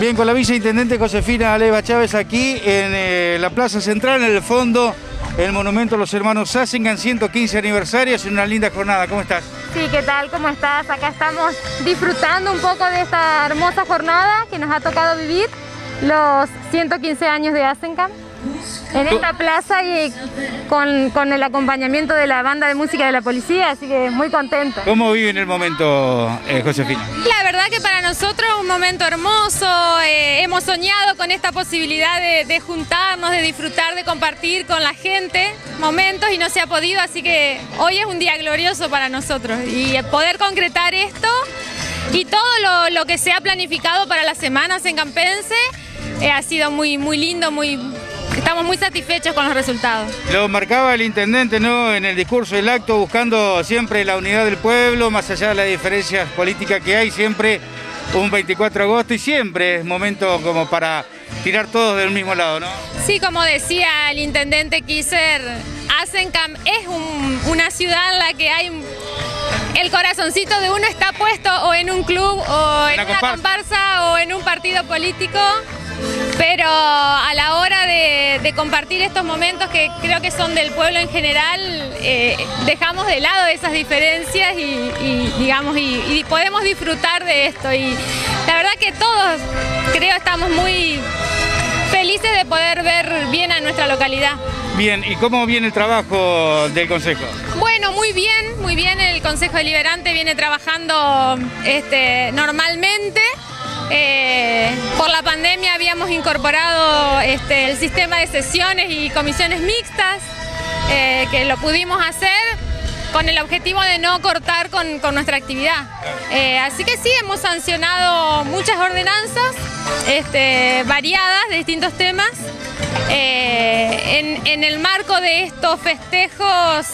Bien, con la viceintendente Josefina Leiva Chávez aquí en la Plaza Central, en el fondo, el monumento a los hermanos Assengan, 115 aniversarios, en una linda jornada. ¿Cómo estás? Sí, ¿qué tal? ¿Cómo estás? Acá estamos disfrutando un poco de esta hermosa jornada que nos ha tocado vivir, los 115 años de Assengan, en esta plaza y con el acompañamiento de la banda de música de la policía, así que muy contenta. ¿Cómo viven el momento, Josefina? La verdad que para nosotros es un momento hermoso, hemos soñado con esta posibilidad de juntarnos, de disfrutar, de compartir con la gente momentos y no se ha podido, así que hoy es un día glorioso para nosotros y poder concretar esto y todo lo que se ha planificado para las semanas en Campense ha sido muy lindo, estamos muy satisfechos con los resultados. Lo marcaba el intendente, ¿no?, en el discurso del acto, buscando siempre la unidad del pueblo, más allá de las diferencias políticas que hay, siempre un 24 de agosto y siempre es momento como para tirar todos del mismo lado, ¿no? Sí, como decía el intendente Kisser, Assengan es una ciudad en la que hay... El corazoncito de uno está puesto o en un club o en una comparsa o en un partido político, pero a la hora de compartir estos momentos que creo que son del pueblo en general, dejamos de lado esas diferencias y podemos disfrutar de esto. Y la verdad que todos, creo, estamos muy felices de poder ver bien a nuestra localidad. Bien, ¿y cómo viene el trabajo del Consejo? Bueno, muy bien, el Consejo Deliberante viene trabajando normalmente. Por la pandemia habíamos incorporado el sistema de sesiones y comisiones mixtas, que lo pudimos hacer con el objetivo de no cortar con nuestra actividad. Así que sí, hemos sancionado muchas ordenanzas variadas de distintos temas. En el marco de estos festejos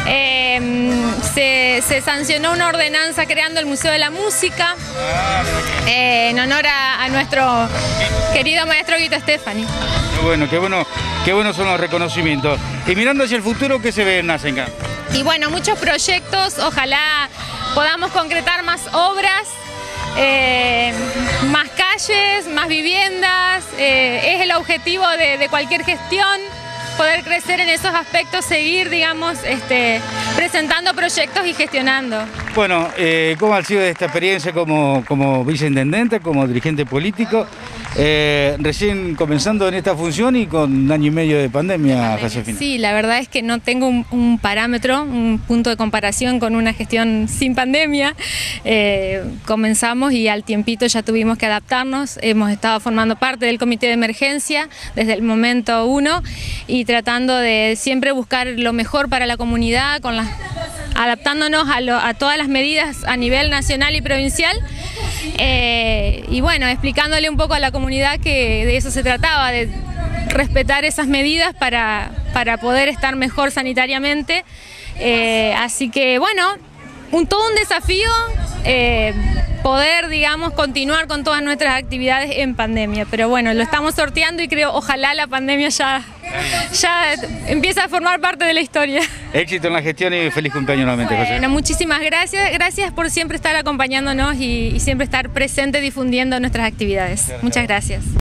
se sancionó una ordenanza creando el Museo de la Música en honor a nuestro querido maestro Guido Stefani. Qué bueno son los reconocimientos. Y mirando hacia el futuro, ¿qué se ve en Assengan? Y bueno, muchos proyectos, ojalá podamos concretar más obras, más calles, más viviendas, es el objetivo de cualquier gestión, poder crecer en esos aspectos, seguir, digamos, presentando proyectos y gestionando. Bueno, ¿cómo ha sido esta experiencia como viceintendente, como dirigente político? Recién comenzando en esta función y con un año y medio de pandemia, Josefina. Sí, la verdad es que no tengo un parámetro, un punto de comparación con una gestión sin pandemia. Comenzamos y al tiempito ya tuvimos que adaptarnos. Hemos estado formando parte del comité de emergencia desde el momento 1 y tratando de siempre buscar lo mejor para la comunidad, adaptándonos a todas las medidas a nivel nacional y provincial. Y bueno, explicándole un poco a la comunidad que de eso se trataba, de respetar esas medidas para poder estar mejor sanitariamente. Así que bueno, todo un desafío poder, digamos, continuar con todas nuestras actividades en pandemia. Pero bueno, lo estamos sorteando y creo, ojalá la pandemia ya empiece a formar parte de la historia. Éxito en la gestión y feliz cumpleaños nuevamente, José. Bueno, muchísimas gracias. Gracias por siempre estar acompañándonos y siempre estar presente difundiendo nuestras actividades. Muchas gracias.